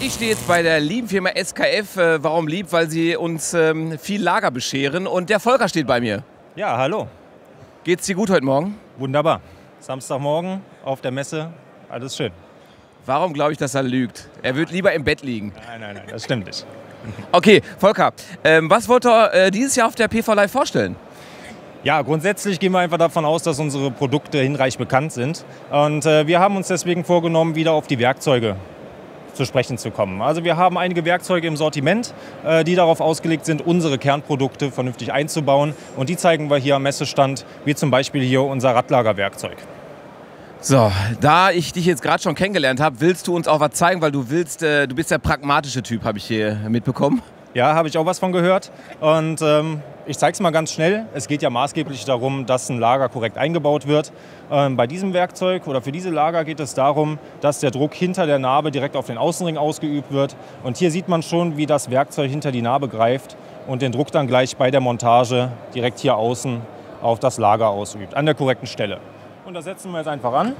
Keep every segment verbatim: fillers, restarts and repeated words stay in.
Ich stehe jetzt bei der lieben Firma S K F. Äh, warum lieb? Weil sie uns ähm, viel Lager bescheren. Und der Volker steht bei mir. Ja, hallo. Geht's dir gut heute Morgen? Wunderbar. Samstagmorgen auf der Messe, alles schön. Warum glaube ich, dass er lügt? Er wird lieber im Bett liegen. Nein, nein, nein, das stimmt nicht. Okay, Volker, ähm, was wollt ihr äh, dieses Jahr auf der P V Live vorstellen? Ja, grundsätzlich gehen wir einfach davon aus, dass unsere Produkte hinreichend bekannt sind. Und äh, wir haben uns deswegen vorgenommen, wieder auf die Werkzeuge zu sprechen zu kommen. Also wir haben einige Werkzeuge im Sortiment, äh, die darauf ausgelegt sind, unsere Kernprodukte vernünftig einzubauen. Und die zeigen wir hier am Messestand, wie zum Beispiel hier unser Radlagerwerkzeug. So, da ich dich jetzt gerade schon kennengelernt habe, willst du uns auch was zeigen, weil du willst, äh, du bist der pragmatische Typ, habe ich hier mitbekommen. Ja, habe ich auch was von gehört. Und ähm, ich zeige es mal ganz schnell. Es geht ja maßgeblich darum, dass ein Lager korrekt eingebaut wird. Ähm, bei diesem Werkzeug oder für diese Lager geht es darum, dass der Druck hinter der Narbe direkt auf den Außenring ausgeübt wird. Und hier sieht man schon, wie das Werkzeug hinter die Narbe greift und den Druck dann gleich bei der Montage direkt hier außen auf das Lager ausübt, an der korrekten Stelle. Und das setzen wir jetzt einfach an.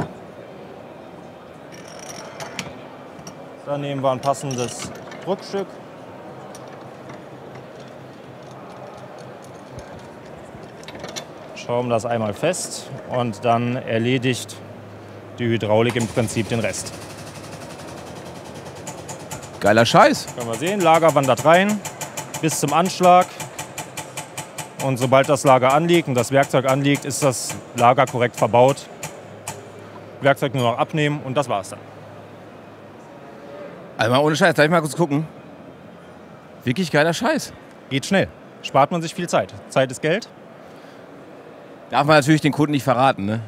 Dann nehmen wir ein passendes Druckstück. Schrauben das einmal fest und dann erledigt die Hydraulik im Prinzip den Rest. Geiler Scheiß. Können wir sehen, Lager wandert rein bis zum Anschlag. Und sobald das Lager anliegt und das Werkzeug anliegt, ist das Lager korrekt verbaut. Werkzeug nur noch abnehmen und das war's dann. Also mal ohne Scheiß, darf ich mal kurz gucken? Wirklich geiler Scheiß. Geht schnell. Spart man sich viel Zeit. Zeit ist Geld. Darf man natürlich den Kunden nicht verraten, ne?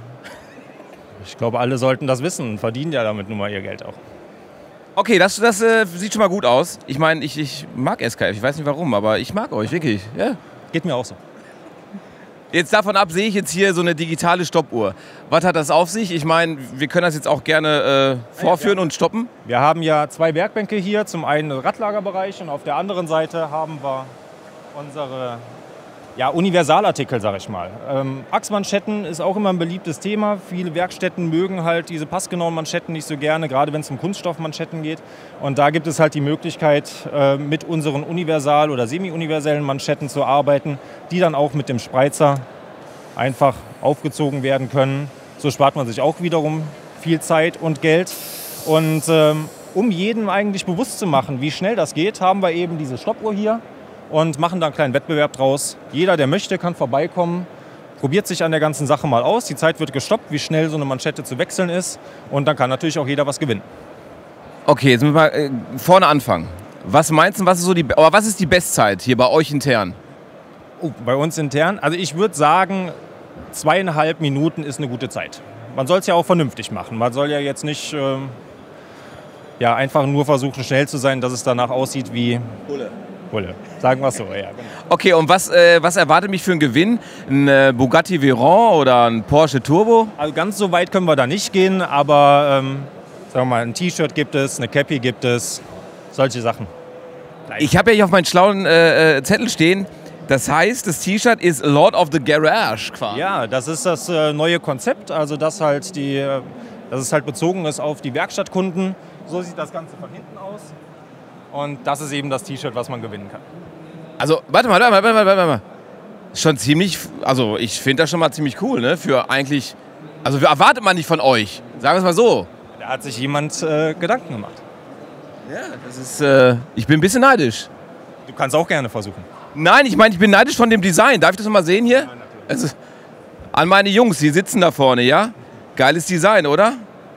Ich glaube, alle sollten das wissen und verdienen ja damit nun mal ihr Geld auch. Okay, das, das äh, sieht schon mal gut aus. Ich meine, ich, ich mag S K F, ich weiß nicht warum, aber ich mag euch, wirklich. Ja. Geht mir auch so. Jetzt davon ab sehe ich jetzt hier so eine digitale Stoppuhr. Was hat das auf sich? Ich meine, wir können das jetzt auch gerne äh, vorführen und stoppen. Wir haben ja zwei Werkbänke hier, zum einen den Radlagerbereich und auf der anderen Seite haben wir unsere ja, Universalartikel, sag ich mal. Ähm, Achsmanschetten ist auch immer ein beliebtes Thema. Viele Werkstätten mögen halt diese passgenauen Manschetten nicht so gerne, gerade wenn es um Kunststoffmanschetten geht. Und da gibt es halt die Möglichkeit, äh, mit unseren universal- oder semi-universellen Manschetten zu arbeiten, die dann auch mit dem Spreizer einfach aufgezogen werden können. So spart man sich auch wiederum viel Zeit und Geld. Und ähm, um jedem eigentlich bewusst zu machen, wie schnell das geht, haben wir eben diese Stoppuhr hier und machen da einen kleinen Wettbewerb draus. Jeder, der möchte, kann vorbeikommen, probiert sich an der ganzen Sache mal aus. Die Zeit wird gestoppt, wie schnell so eine Manschette zu wechseln ist. Und dann kann natürlich auch jeder was gewinnen. Okay, jetzt müssen wir äh, vorne anfangen. Was meinst du, was ist, so die, aber was ist die Bestzeit hier bei euch intern? Oh, bei uns intern? Also ich würde sagen, zweieinhalb Minuten ist eine gute Zeit. Man soll es ja auch vernünftig machen. Man soll ja jetzt nicht äh, ja, einfach nur versuchen, schnell zu sein, dass es danach aussieht wie Bulle. Bulle. Sagen wir es so, ja. Genau. Okay, und was, äh, was erwartet mich für einen Gewinn? Ein äh, Bugatti Veyron oder ein Porsche Turbo? Also ganz so weit können wir da nicht gehen, aber ähm, sagen wir mal, ein T-Shirt gibt es, eine Cappy gibt es, solche Sachen. Ich habe ja hier auf meinen schlauen äh, Zettel stehen, das heißt, das T-Shirt ist Lord of the Garage quasi. Ja, das ist das äh, neue Konzept, also dass, halt die, äh, dass es halt bezogen ist auf die Werkstattkunden. So sieht das Ganze von hinten aus. Und das ist eben das T-Shirt, was man gewinnen kann. Also, warte mal, warte mal, warte mal, warte mal. Schon ziemlich, also ich finde das schon mal ziemlich cool, ne? Für eigentlich, also erwartet man nicht von euch, sagen wir es mal so. Da hat sich jemand äh, Gedanken gemacht. Ja, das ist, äh, ich bin ein bisschen neidisch. Du kannst auch gerne versuchen. Nein, ich meine, ich bin neidisch von dem Design. Darf ich das mal sehen hier? Ja, also, an meine Jungs, die sitzen da vorne, ja? Geiles Design, oder?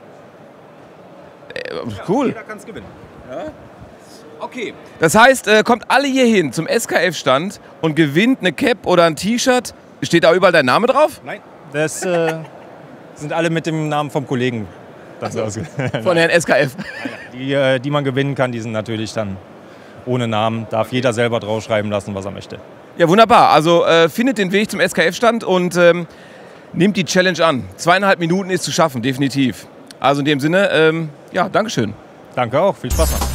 Äh, cool. Ja, jeder kann es gewinnen. Ja? Okay. Das heißt, äh, kommt alle hier hin zum S K F-Stand und gewinnt eine Cap oder ein T-Shirt. Steht da überall dein Name drauf? Nein, das äh, sind alle mit dem Namen vom Kollegen. Das also, von Herrn S K F. Die, äh, die man gewinnen kann, die sind natürlich dann ohne Namen. Darf jeder selber draufschreiben lassen, was er möchte. Ja, wunderbar. Also äh, findet den Weg zum S K F-Stand und ähm, nehmt die Challenge an. Zweieinhalb Minuten ist zu schaffen, definitiv. Also in dem Sinne, ähm, ja, Dankeschön. Danke auch, viel Spaß noch.